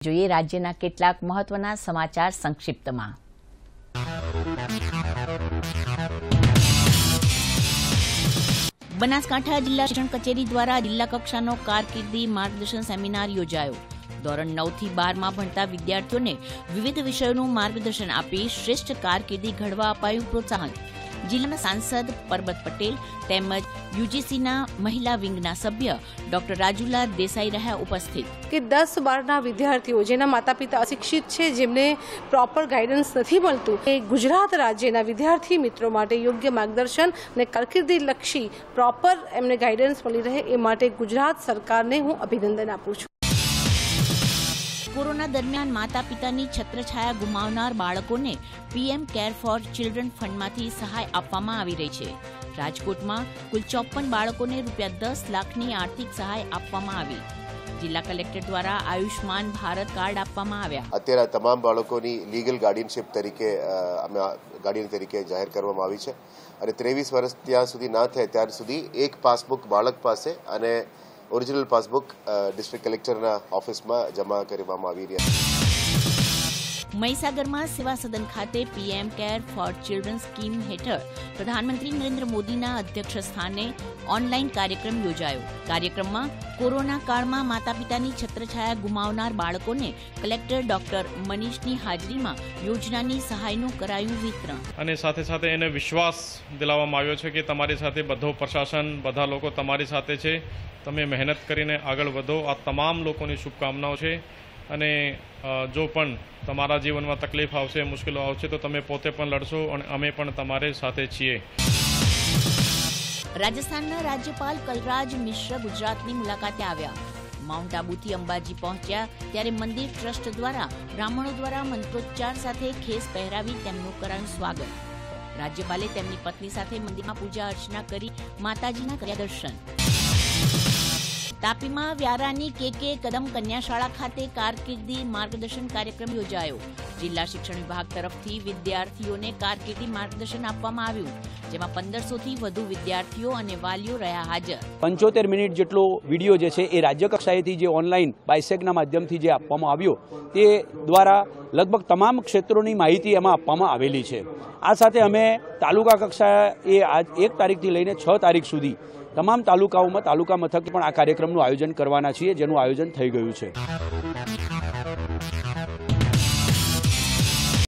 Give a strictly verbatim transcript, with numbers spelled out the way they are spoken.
જોઈએ રાજ્યના કેટલાક મહત્વના સમાચાર સંક્ષિપ્તમાં। બનાસકાંઠા જિલ્લા શિક્ષણ કચેરી દ્વારા જિલ્લા કક્ષાનો કારકિર્દી માર્ગદર્શન સેમિનાર યોજાયો। ધોરણ નવ થી બાર માં ભણતા વિદ્યાર્થીઓને વિવિધ વિષયોનું માર્ગદર્શન આપી શ્રેષ્ઠ કારકિર્દી ઘડવા અપાયું પ્રોત્સાહન। જિલ્લાના સાંસદ પરબત પટેલ તેમજ યુજીસીના મહિલા વિંગના સભ્ય ડોક્ટર રાજુલા દેસાઈ રહ્યા ઉપસ્થિત। કે દસ બારના વિદ્યાર્થીઓ જેના માતા પિતા અશિક્ષિત છે, જેમને પ્રોપર ગાઈડન્સ નથી મળતું, એ ગુજરાત રાજ્યના વિદ્યાર્થી મિત્રો માટે યોગ્ય માર્ગદર્શન અને કારકિર્દી લક્ષી પ્રોપર એમને ગાઈડન્સ મળી રહે એ માટે ગુજરાત સરકારને હું અભિનંદન આપું છું। કોરોના દરમિયાન માતા પિતાની છત્રછાયા ગુમાવનાર બાળકોને પીએમ કેર ફોર ચિલ્ડ્રન ફંડમાંથી સહાય આપવામાં આવી રહી છે। રાજકોટમાં કુલ ચોપન બાળકોને રૂપિયા દસ લાખની આર્થિક સહાય આપવામાં આવી। જિલ્લા કલેક્ટર દ્વારા આયુષ્માન ભારત કાર્ડ આપવામાં આવ્યા। અત્યારે તમામ બાળકોની લીગલ ગાર્ડિયનશિપ તરીકે અમે ગાર્ડિયન તરીકે જાહેર કરવામાં આવી છે અને ત્રેવીસ વર્ષ ત્યાં સુધી ના થાય ત્યાર સુધી એક પાસબુક બાળક પાસે અને ઓરિજિનલ પાસબુક ડિસ્ટ્રિક્ટ કલેક્ટરના ઓફિસમાં જમા કરવામાં આવી રહ્યા છે। મહીસાગરમાં સેવા સદન ખાતે PM care for children scheme હેઠળ પ્રધાનમંત્રી નરેન્દ્ર મોદીના અધ્યક્ષ સ્થાને ઓનલાઈન કાર્યક્રમ યોજાયો। કાર્યક્રમમાં કોરોના કાળમાં માતા પિતાની છત્રછાયા ગુમાવનાર બાળકોને કલેક્ટર ડોક્ટર મનીષની હાજરીમાં યોજનાની સહાયનું કરાયું વિતરણ અને સાથે સાથે એને વિશ્વાસ દિલાવવામાં આવ્યો છે કે તમારી સાથે બધો પ્રશાસન બધા લોકો તમારી સાથે છે, તમે મહેનત કરીને આગળ વધો। આ તમામ લોકોની શુભકામનાઓ છે અને જો પણ તમારા જીવનમાં તકલીફ આવશે, મુશ્કેલો આવશે તો તમે પોતે પણ લડશો અને અમે પણ તમારી સાથે છીએ। રાજસ્થાનના રાજ્યપાલ કલરાજ મિશ્ર ગુજરાતની મુલાકાતે આવ્યા। માઉન્ટ આબુથી અંબાજી પહોંચ્યા ત્યારે મંદિર ટ્રસ્ટ દ્વારા બ્રાહ્મણો દ્વારા મંત્રોચ્ચાર સાથે ખેસ પહેરાવી તેમનું કરાયું સ્વાગત। રાજ્યપાલે તેમની પત્ની સાથે મંદિરમાં પૂજા અર્ચના કરી માતાજીના કર્યા દર્શન। તાપીમાં વ્યારાની કે કે કદમ કન્યાશાળા ખાતે કારકિર્દી માર્ગદર્શન કાર્યક્રમ યોજાયો। જિલ્લા શિક્ષણ વિભાગ તરફથી વિદ્યાર્થીઓને કારકિર્દી માર્ગદર્શન આપવામાં આવ્યું, જેમાં પંદરસો થી વધુ વિદ્યાર્થીઓ અને વાલીઓ રહ્યા હાજર। પંચોતેર મિનિટ જેટલો વિડીયો જે છે એ રાજ્ય કક્ષાએથી જે ઓનલાઈન બાયસેગના માધ્યમથી જે આપવામાં આવ્યો તે દ્વારા લગભગ તમામ ક્ષેત્રોની માહિતી એમાં આપવામાં આવેલી છે। આ સાથે અમે તાલુકા કક્ષાએ આજ એક તારીખથી લઈને છ તારીખ સુધી તમામ તાલુકાઓમાં તાલુકા મથકે પણ આ કાર્યક્રમનું આયોજન કરવાના છીએ, જેનું આયોજન થઈ ગયું છે।